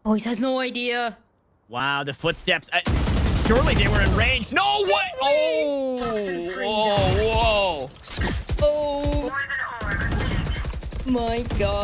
Oh, he has no idea. Wow, the footsteps. Surely they were in range. No way! Oh! Whoa! Whoa! Oh! My God.